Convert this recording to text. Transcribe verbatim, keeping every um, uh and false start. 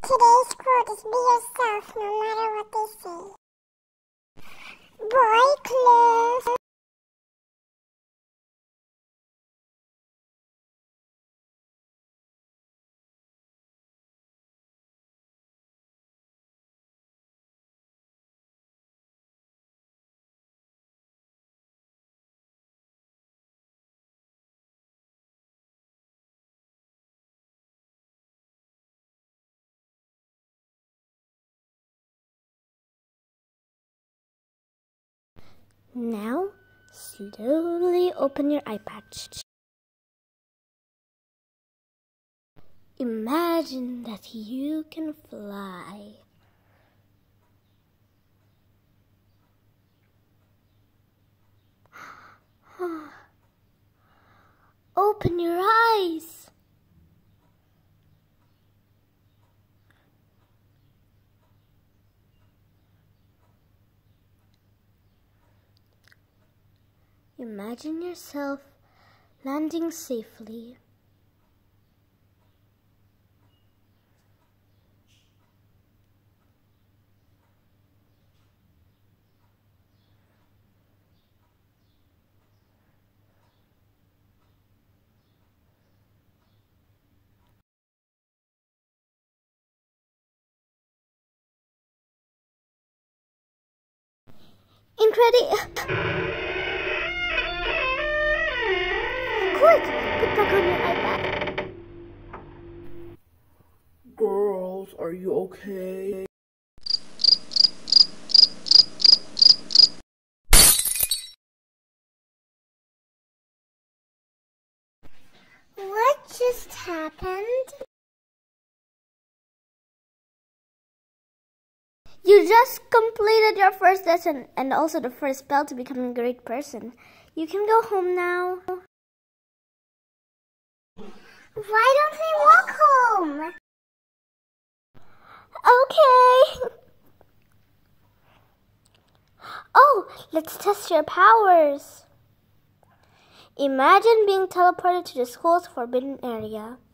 today's quote is be yourself no matter what they say. Boy, Cliff. Now, slowly open your eye patch. Imagine that you can fly. Open your eyes. Imagine yourself landing safely. And ready. Quick, put back on your iPad. Girls, are you okay? What just happened? You just completed your first lesson and also the first spell to becoming a great person. You can go home now. Why don't we walk home? Okay. Oh, let's test your powers. Imagine being teleported to the school's forbidden area.